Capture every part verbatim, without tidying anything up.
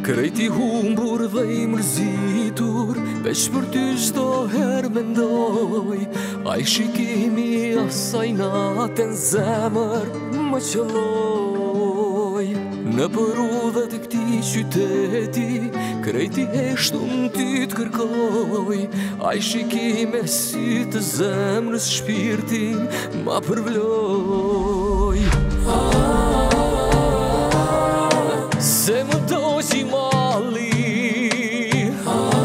Krejti humbur dhe I mërzitur, veç për ty çdo herë mendoj. Ai shikimi asaj natë në zemër më qëlloj. Në përudhët e këtij qyteti, krejti heshtun ty t'kërkoj. Ai shikime si të zemrës shpirtin ma përvloj. Se më doqi malli,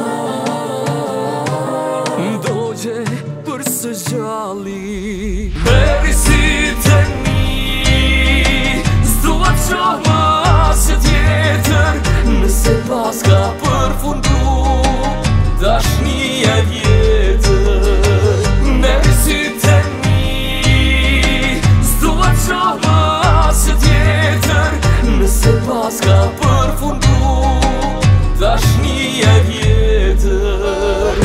m'doqe për së gjalli. Beri si të mi, s'dua t'qoh më asë tjetër, nëse pas ka përfundu dashnia vjetër. Beri si të mi, s'dua t'qoh më asë tjetër, nëse pas ka përfundu dashnia vjetër.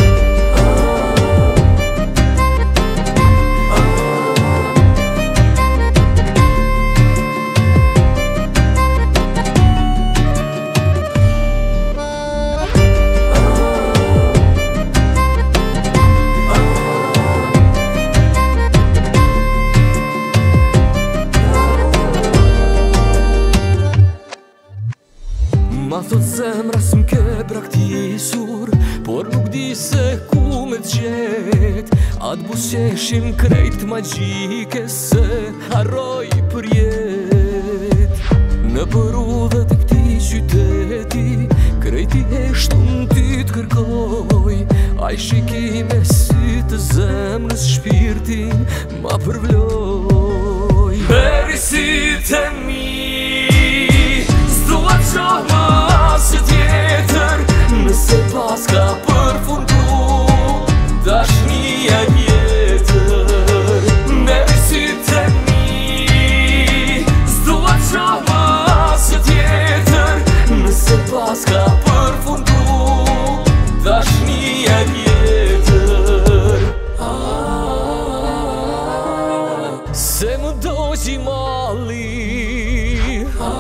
Ma thot zemra s'mke braktisur, por nuk di se ku me t'gjet. Atë busqeshin krejt magjike se harroj për jet. Në përudhët e këtij qyteti, krejti heshtun ty t'kërkoj. Ai shikime si të zemrës shpirtin ma përvloj. Beri si të mi, s'dua t'qoh më asë tjetër, nëse pas ka përfundu dashnia vjetër. Beri si të mi, s'dua t'qoh më asë tjetër, nëse pas ka përfundu dashnia vjetër. Se më doqi malli,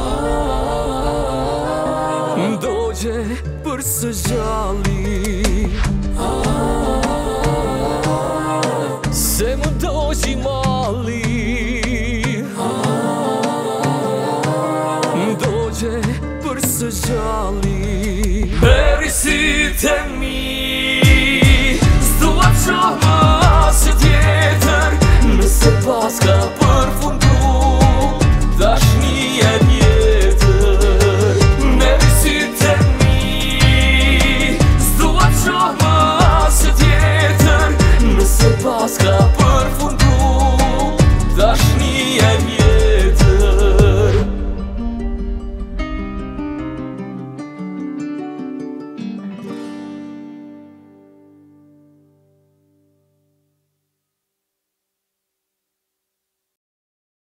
m'doqe për së gjalli. Se më doqi malli,